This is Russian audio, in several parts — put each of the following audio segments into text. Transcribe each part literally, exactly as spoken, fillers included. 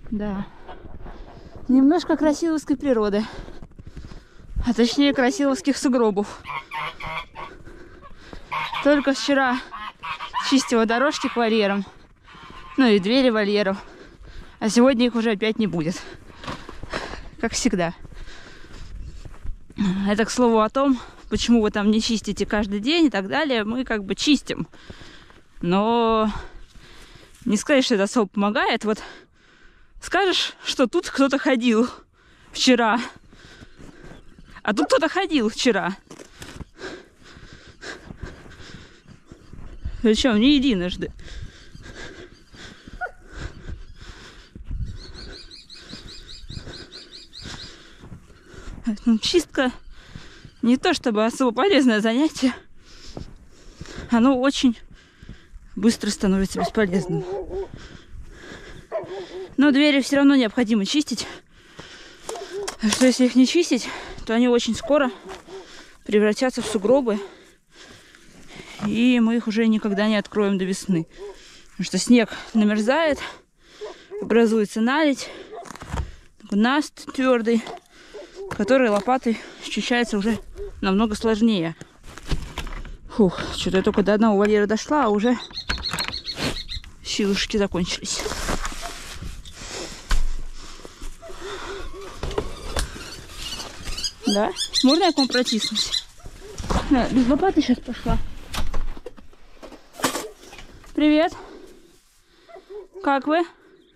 Да. Немножко красиловской природы. А точнее красиловских сугробов. Только вчера чистила дорожки к вольерам. Ну и двери вольеров. А сегодня их уже опять не будет. Как всегда. Это, к слову, о том, почему вы там не чистите каждый день и так далее. Мы как бы чистим. Но не сказать, что это особо помогает. Вот скажешь, что тут кто-то ходил вчера. А тут кто-то ходил вчера. Причем не единожды. Поэтому чистка не то чтобы особо полезное занятие. Оно очень быстро становится бесполезным. Но двери все равно необходимо чистить. А что если их не чистить, то они очень скоро превратятся в сугробы. И мы их уже никогда не откроем до весны. Потому что снег намерзает, образуется наледь, наст твердый, который лопатой счищается уже намного сложнее. Фух, что-то я только до одного вольера дошла, а уже силушки закончились. Да? Можно я к вам протиснусь? Да, без лопаты сейчас пошла. Привет. Как вы?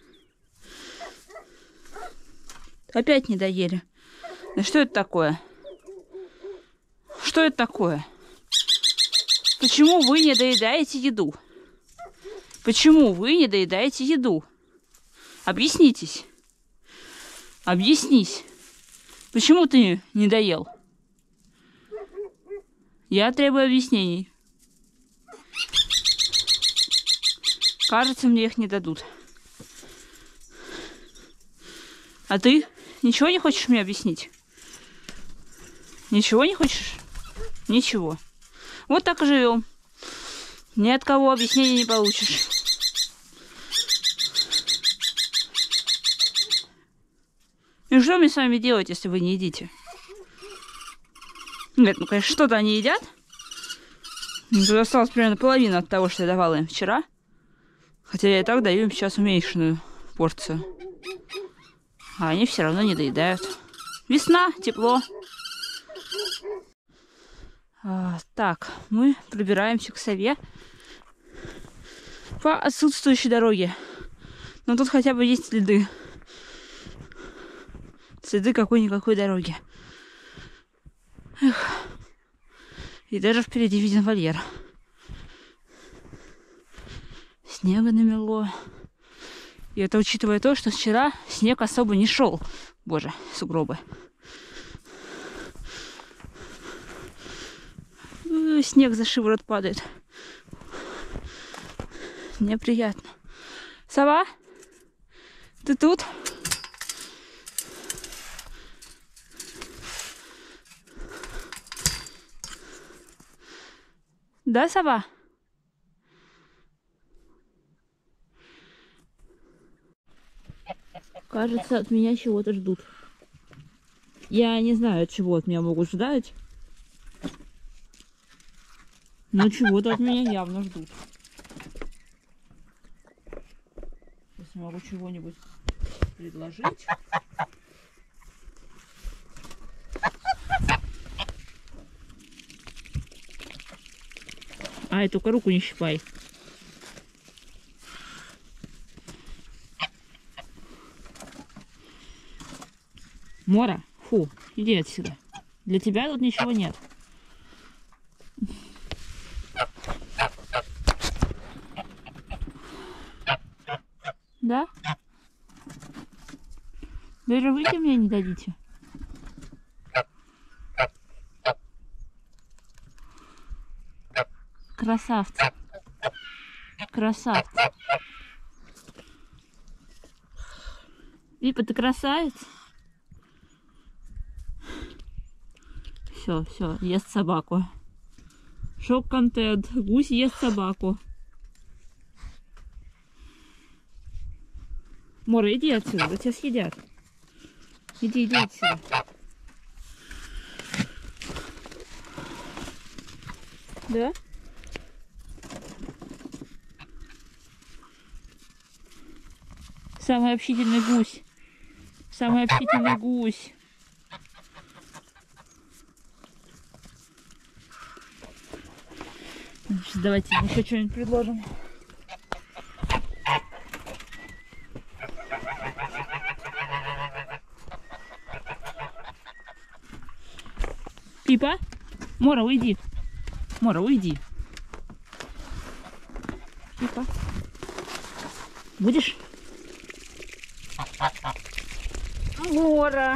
Опять не доели. Да что это такое? Что это такое? Почему вы не доедаете еду? Почему вы не доедаете еду? Объяснитесь. Объяснись. Почему ты не доел? Я требую объяснений. Кажется, мне их не дадут. А ты ничего не хочешь мне объяснить? Ничего не хочешь? Ничего. Вот так и живем. Ни от кого объяснений не получишь. И что мне с вами делать, если вы не едите? Нет, ну, конечно, что-то они едят. Тут осталось примерно половина от того, что я давала им вчера. Хотя я и так даю им сейчас уменьшенную порцию. А они все равно не доедают. Весна, тепло. А, так, мы пробираемся к сове по отсутствующей дороге. Но тут хотя бы есть следы. Следы какой-никакой дороги. Эх. И даже впереди виден вольер. Снега намело. И это учитывая то, что вчера снег особо не шел. Боже, сугробы. Снег за шиворот падает. Неприятно. Сова? Ты тут? Да, сова? Кажется, от меня чего-то ждут. Я не знаю, чего от меня могут ждать. Но чего-то от меня явно ждут. Если могу чего-нибудь предложить. Ай, только руку не щипай. Мора, фу, иди отсюда. Для тебя тут ничего нет. Да? Даже выйти мне не дадите? Красавцы. Красавцы. Випа, ты красавец? Все, все, ест собаку. Шок-контент. Гусь ест собаку. Мора, иди отсюда, да тебя съедят. Иди, иди отсюда. Да? Самый общительный гусь. Самый общительный гусь. Сейчас давайте еще что-нибудь предложим. Пипа? Мора, уйди. Мора, уйди. Пипа. Будешь? Мора.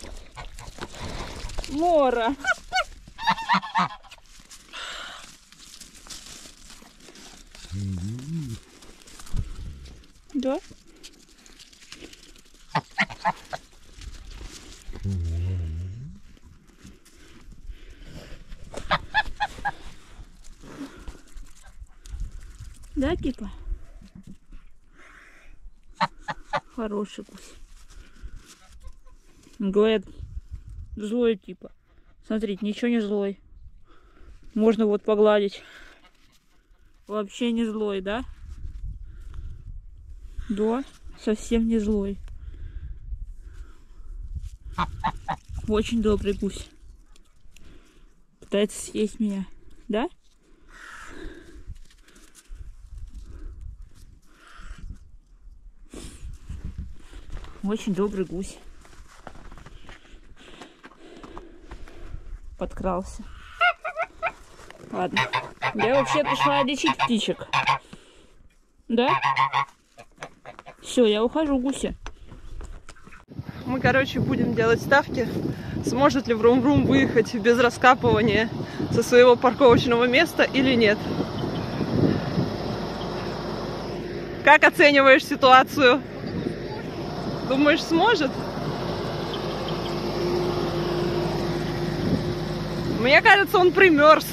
Мора. Да? Да, Пипа? Хороший гусь. Говорят, злой типа. Смотрите, ничего не злой. Можно вот погладить. Вообще не злой, да? Да, совсем не злой. Очень добрый гусь. Пытается съесть меня, да? Очень добрый гусь. Подкрался. Ладно. Я вообще пришла лечить птичек. Да? Все, я ухожу, гуся. Мы, короче, будем делать ставки. Сможет ли Врум-Врум выехать без раскапывания со своего парковочного места или нет. Как оцениваешь ситуацию? Думаешь, сможет? Мне кажется, он примерз.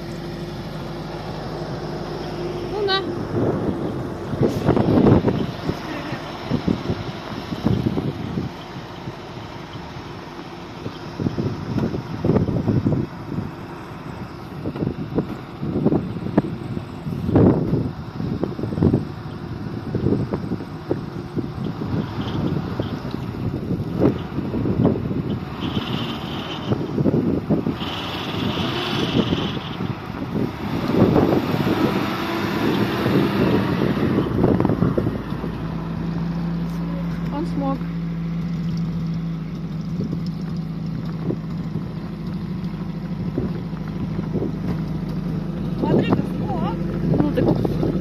Ну да. Он смог. Смотри-ка, смог. Ну так.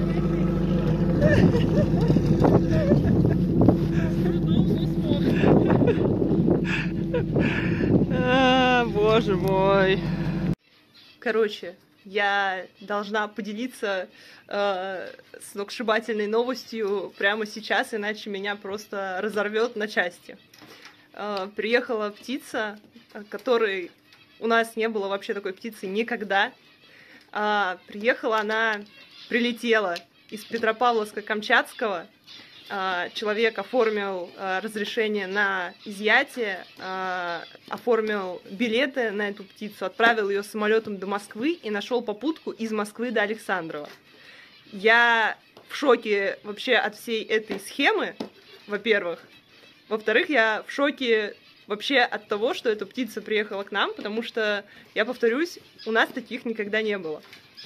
А, боже мой. Короче, я должна поделиться э, сногсшибательной новостью прямо сейчас, иначе меня просто разорвет на части. Э, приехала птица, которой у нас не было вообще такой птицы никогда. Э, приехала она, прилетела из Петропавловска-Камчатского. Человек оформил разрешение на изъятие, оформил билеты на эту птицу, отправил ее самолетом до Москвы и нашел попутку из Москвы до Александрова. Я в шоке вообще от всей этой схемы, во-первых. Во-вторых, я в шоке вообще от того, что эта птица приехала к нам, потому что, я повторюсь, у нас таких никогда не было.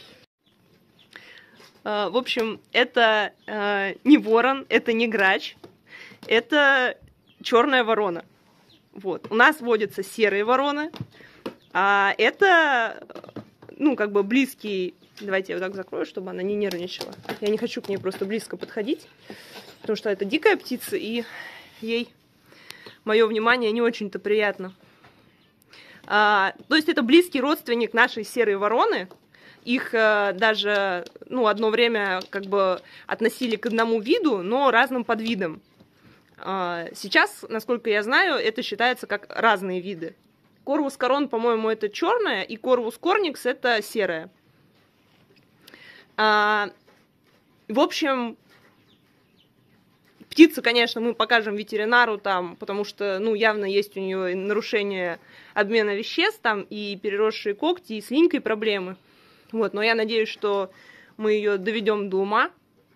В общем, это э, не ворон, это не грач, это черная ворона. Вот. У нас водятся серые вороны, а это, ну, как бы близкий... Давайте я вот так закрою, чтобы она не нервничала. Я не хочу к ней просто близко подходить, потому что это дикая птица, и ей мое внимание не очень-то приятно. А, то есть это близкий родственник нашей серой вороны. Их э, даже, ну, одно время как бы относили к одному виду, но разным подвидам. Э, сейчас, насколько я знаю, это считается как разные виды. Корвус корон, по-моему, это черная, и корвус корникс это серая. Э, в общем, птицу, конечно, мы покажем ветеринару там, потому что, ну, явно есть у нее нарушение обмена веществ там, и переросшие когти, и с линькой проблемы. Вот, но я надеюсь, что мы ее доведем до ума.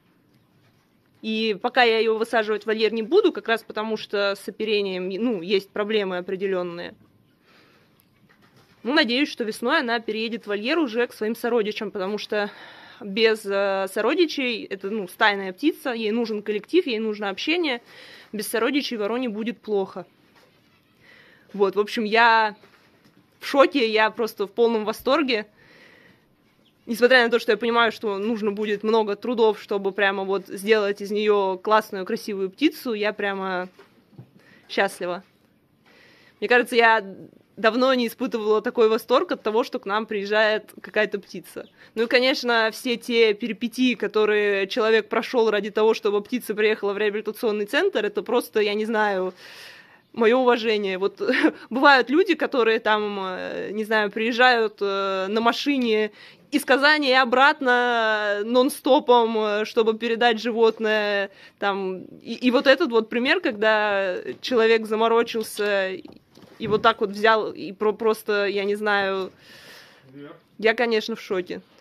И пока я ее высаживать в вольер не буду, как раз потому что с оперением, ну, есть проблемы определенные. Ну, надеюсь, что весной она переедет в вольер уже к своим сородичам, потому что без э, сородичей, это, ну, стайная птица, ей нужен коллектив, ей нужно общение. Без сородичей вороне будет плохо. Вот, в общем, я в шоке, я просто в полном восторге. Несмотря на то, что я понимаю, что нужно будет много трудов, чтобы прямо вот сделать из нее классную, красивую птицу, я прямо счастлива. Мне кажется, я давно не испытывала такой восторг от того, что к нам приезжает какая-то птица. Ну и, конечно, все те перипетии, которые человек прошел ради того, чтобы птица приехала в реабилитационный центр, это просто, я не знаю, мое уважение. Вот бывают люди, которые там, не знаю, приезжают на машине из Казани и обратно нон-стопом, чтобы передать животное. Там. И, и вот этот вот пример, когда человек заморочился и вот так вот взял, и про просто, я не знаю, я, конечно, в шоке.